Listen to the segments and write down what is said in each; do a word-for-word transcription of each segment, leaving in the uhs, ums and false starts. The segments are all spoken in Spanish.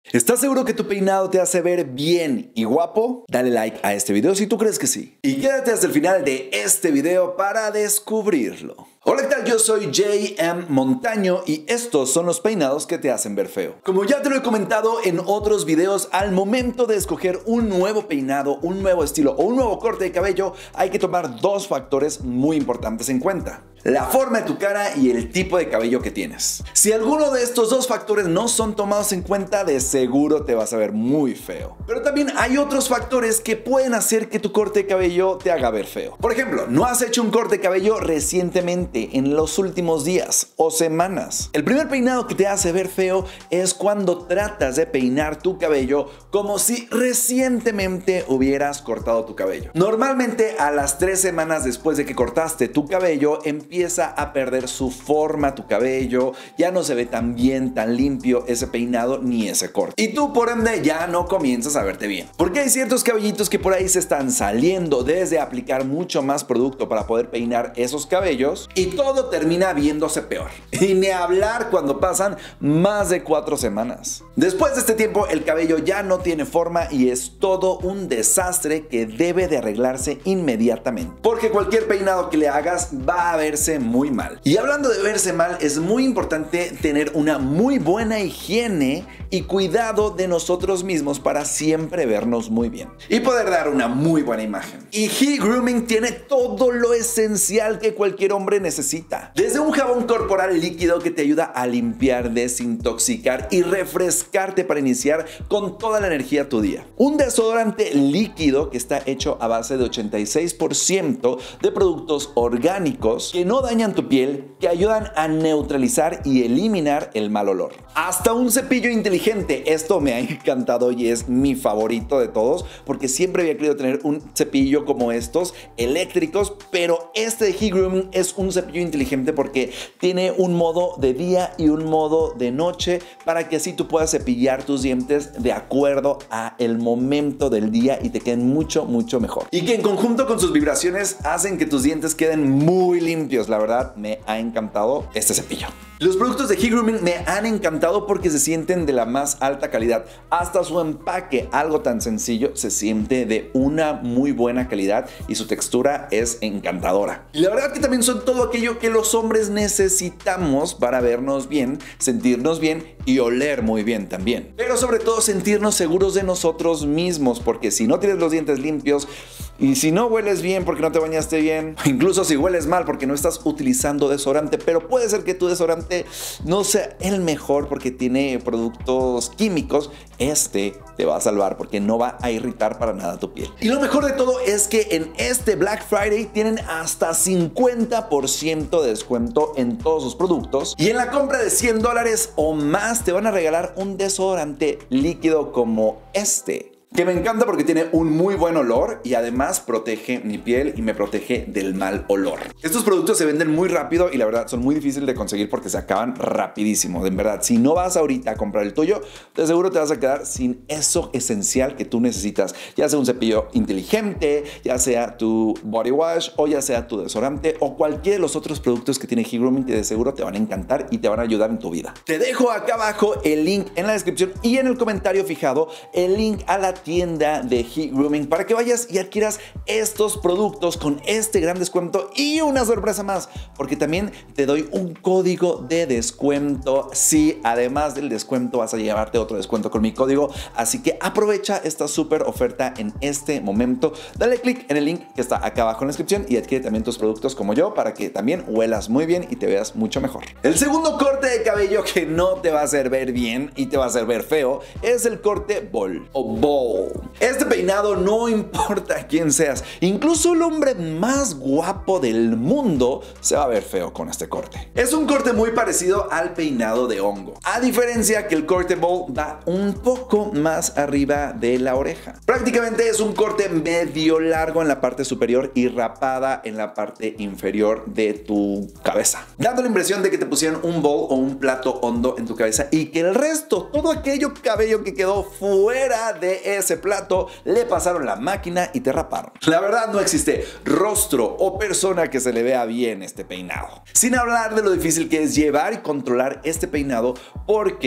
¿Estás seguro que tu peinado te hace ver bien y guapo? Dale like a este video si tú crees que sí. Y quédate hasta el final de este video para descubrirlo. Hola, ¿qué tal? Yo soy J M Montaño y estos son los peinados que te hacen ver feo. Como ya te lo he comentado en otros videos, al momento de escoger un nuevo peinado, un nuevo estilo o un nuevo corte de cabello, hay que tomar dos factores muy importantes en cuenta: la forma de tu cara y el tipo de cabello que tienes. Si alguno de estos dos factores no son tomados en cuenta, de seguro te vas a ver muy feo. Pero también hay otros factores que pueden hacer que tu corte de cabello te haga ver feo. Por ejemplo, no has hecho un corte de cabello recientemente, en los últimos días o semanas. El primer peinado que te hace ver feo es cuando tratas de peinar tu cabello como si recientemente hubieras cortado tu cabello. Normalmente a las tres semanas después de que cortaste tu cabello empieza a perder su forma tu cabello, ya no se ve tan bien, tan limpio ese peinado ni ese corte. Y tú por ende ya no comienzas a verte bien. Porque hay ciertos cabellitos que por ahí se están saliendo desde aplicar mucho más producto para poder peinar esos cabellos y todo termina viéndose peor. Y ni hablar cuando pasan más de cuatro semanas. Después de este tiempo el cabello ya no tiene forma y es todo un desastre que debe de arreglarse inmediatamente. Porque cualquier peinado que le hagas va a verse muy mal. Y hablando de verse mal, es muy importante tener una muy buena higiene y cuidado de nosotros mismos para siempre vernos muy bien y poder dar una muy buena imagen. Y He Grooming tiene todo lo esencial que cualquier hombre necesita. Desde un jabón corporal líquido que te ayuda a limpiar, desintoxicar y refrescarte para iniciar con toda la energía tu día. Un desodorante líquido que está hecho a base de ochenta y seis por ciento de productos orgánicos que no dañan tu piel, que ayudan a neutralizar y eliminar el mal olor. Hasta un cepillo inteligente. Esto me ha encantado y es mi favorito de todos porque siempre había querido tener un cepillo como estos eléctricos, pero este de He Grooming es un cepillo inteligente porque tiene un modo de día y un modo de noche para que así tú puedas cepillar tus dientes de acuerdo a el momento del día y te queden mucho mucho mejor, y que en conjunto con sus vibraciones hacen que tus dientes queden muy limpios. La verdad me ha encantado este cepillo. Los productos de He Grooming me han encantado porque se sienten de la más alta calidad. Hasta su empaque, algo tan sencillo, se siente de una muy buena calidad y su textura es encantadora. Y la verdad que también son todo aquello que los hombres necesitamos para vernos bien, sentirnos bien y oler muy bien también. Pero sobre todo sentirnos seguros de nosotros mismos, porque si no tienes los dientes limpios y si no hueles bien porque no te bañaste bien, incluso si hueles mal porque no estás utilizando desodorante, pero puede ser que tu desodorante no sea el mejor porque tiene productos químicos, este te va a salvar porque no va a irritar para nada tu piel. Y lo mejor de todo es que en este Black Friday tienen hasta cincuenta por ciento de descuento en todos sus productos, y en la compra de cien dólares o más te van a regalar un desodorante líquido como este, que me encanta porque tiene un muy buen olor y además protege mi piel y me protege del mal olor. Estos productos se venden muy rápido y la verdad son muy difíciles de conseguir porque se acaban rapidísimo. En verdad, si no vas ahorita a comprar el tuyo, de seguro te vas a quedar sin eso esencial que tú necesitas, ya sea un cepillo inteligente, ya sea tu body wash o ya sea tu desodorante o cualquiera de los otros productos que tiene He Grooming, que de seguro te van a encantar y te van a ayudar en tu vida. Te dejo acá abajo el link en la descripción y en el comentario fijado el link a la tienda de He Grooming para que vayas y adquieras estos productos con este gran descuento y una sorpresa más, porque también te doy un código de descuento. Sí, además del descuento vas a llevarte otro descuento con mi código, así que aprovecha esta súper oferta en este momento. Dale click en el link que está acá abajo en la descripción y adquiere también tus productos como yo para que también huelas muy bien y te veas mucho mejor. El segundo corte de cabello que no te va a hacer ver bien y te va a hacer ver feo es el corte bowl o bowl. Este peinado no importa quién seas, incluso el hombre más guapo del mundo se va a ver feo con este corte. Es un corte muy parecido al peinado de hongo, a diferencia que el corte bowl va un poco más arriba de la oreja. Prácticamente es un corte medio largo en la parte superior y rapada en la parte inferior de tu cabeza, dando la impresión de que te pusieron un bowl o un plato hondo en tu cabeza y que el resto, todo aquello cabello que quedó fuera de ese plato, le pasaron la máquina y te raparon. La verdad, no existe rostro o persona que se le vea bien este peinado. Sin hablar de lo difícil que es llevar y controlar este peinado, porque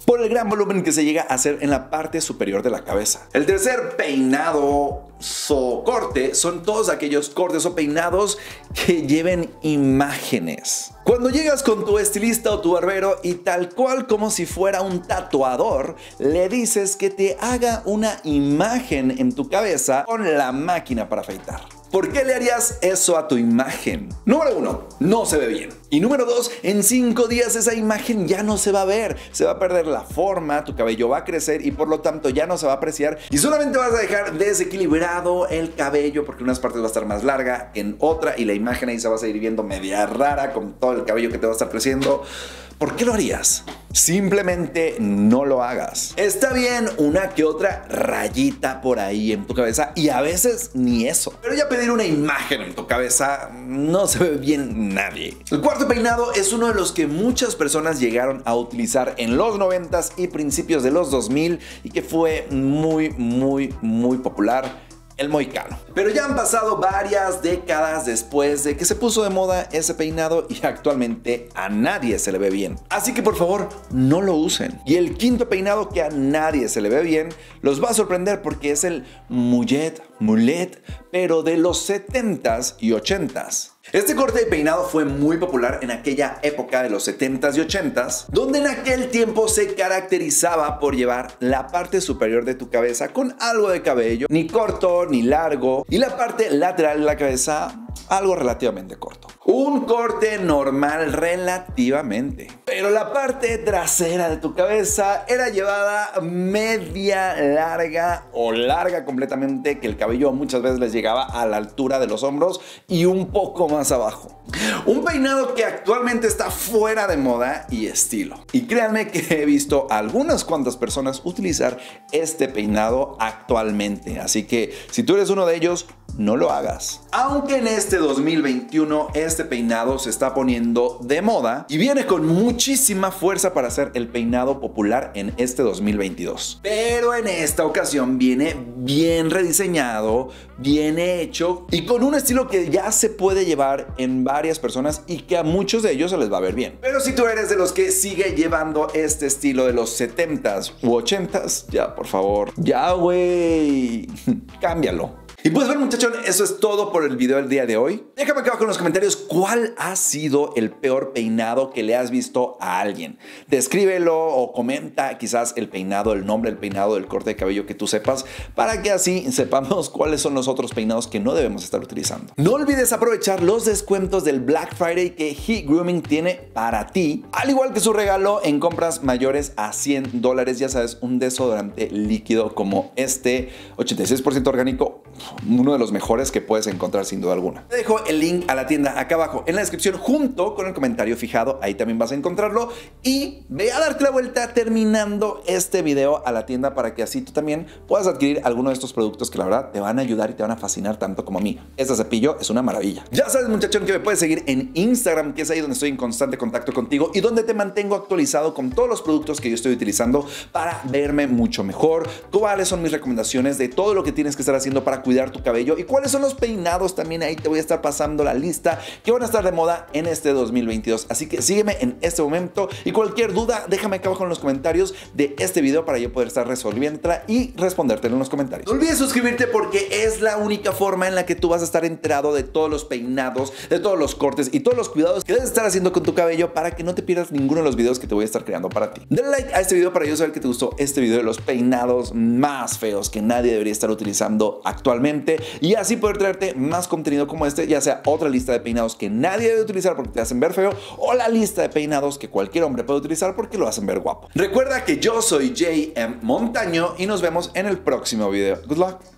por el gran volumen que se llega a hacer en la parte superior de la cabeza. El tercer peinado o corte son todos aquellos cortes o peinados que lleven imágenes. Cuando llegas con tu estilista o tu barbero y tal cual como si fuera un tatuador, le dices que te haga una imagen en tu cabeza con la máquina para afeitar. ¿Por qué le harías eso a tu imagen? Número uno, no se ve bien. Y número dos, en cinco días esa imagen ya no se va a ver. Se va a perder la forma, tu cabello va a crecer y por lo tanto ya no se va a apreciar. Y solamente vas a dejar desequilibrado el cabello porque en unas partes va a estar más larga, en otra, y la imagen ahí se va a seguir viendo media rara con todo el cabello que te va a estar creciendo. ¿Por qué lo harías? Simplemente no lo hagas. Está bien una que otra rayita por ahí en tu cabeza y a veces ni eso. Pero ya pedir una imagen en tu cabeza no se ve bien nadie. El cuarto peinado es uno de los que muchas personas llegaron a utilizar en los noventas y principios de los dos mil y que fue muy, muy, muy popular. El mohicano. Pero ya han pasado varias décadas después de que se puso de moda ese peinado y actualmente a nadie se le ve bien. Así que por favor no lo usen. Y el quinto peinado que a nadie se le ve bien los va a sorprender porque es el mullet, mullet, pero de los setentas y ochentas. Este corte de peinado fue muy popular en aquella época de los setentas y ochentas, donde en aquel tiempo se caracterizaba por llevar la parte superior de tu cabeza con algo de cabello, ni corto ni largo, y la parte lateral de la cabeza algo relativamente corto. Un corte normal relativamente. Pero la parte trasera de tu cabeza era llevada media larga o larga completamente, que el cabello muchas veces les llegaba a la altura de los hombros y un poco más abajo. Un peinado que actualmente está fuera de moda y estilo. Y créanme que he visto a algunas cuantas personas utilizar este peinado actualmente. Así que si tú eres uno de ellos, no lo hagas. Aunque en este dos mil veintiuno este peinado se está poniendo de moda y viene con muchísima fuerza para ser el peinado popular en este dos mil veintidós. Pero en esta ocasión viene bien rediseñado, bien hecho y con un estilo que ya se puede llevar en varias personas y que a muchos de ellos se les va a ver bien. Pero si tú eres de los que sigue llevando este estilo de los setentas u ochentas, ya por favor, ya güey, cámbialo. Y pues bueno, muchachos, eso es todo por el video del día de hoy. Déjame acá abajo en los comentarios cuál ha sido el peor peinado que le has visto a alguien. Descríbelo o comenta quizás el peinado, el nombre del peinado, del corte de cabello que tú sepas, para que así sepamos cuáles son los otros peinados que no debemos estar utilizando. No olvides aprovechar los descuentos del Black Friday que Heat Grooming tiene para ti, al igual que su regalo en compras mayores a cien dólares. Ya sabes, un desodorante líquido como este, ochenta y seis por ciento orgánico, uno de los mejores que puedes encontrar sin duda alguna. Te dejo el link a la tienda acá abajo en la descripción junto con el comentario fijado, ahí también vas a encontrarlo, y ve a darte la vuelta terminando este video a la tienda para que así tú también puedas adquirir alguno de estos productos que la verdad te van a ayudar y te van a fascinar tanto como a mí. Este cepillo es una maravilla. Ya sabes, muchachón, que me puedes seguir en Instagram, que es ahí donde estoy en constante contacto contigo y donde te mantengo actualizado con todos los productos que yo estoy utilizando para verme mucho mejor, cuáles son mis recomendaciones de todo lo que tienes que estar haciendo para cuidar tu cabello y cuáles son los peinados. También ahí te voy a estar pasando la lista que van a estar de moda en este dos mil veintidós. Así que sígueme en este momento y cualquier duda déjame acá abajo en los comentarios de este video para yo poder estar resolviéndola y respondértelo en los comentarios. No olvides suscribirte porque es la única forma en la que tú vas a estar enterado de todos los peinados, de todos los cortes y todos los cuidados que debes estar haciendo con tu cabello para que no te pierdas ninguno de los videos que te voy a estar creando para ti. Dale like a este video para yo saber que te gustó este video de los peinados más feos que nadie debería estar utilizando actualmente, y así poder traerte más contenido como este, ya sea otra lista de peinados que nadie debe utilizar porque te hacen ver feo, o la lista de peinados que cualquier hombre puede utilizar porque lo hacen ver guapo. Recuerda que yo soy J M Montaño y nos vemos en el próximo video. Good luck.